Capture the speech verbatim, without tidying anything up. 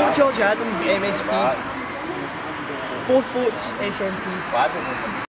vote George Adam, M S P. Both votes S N P.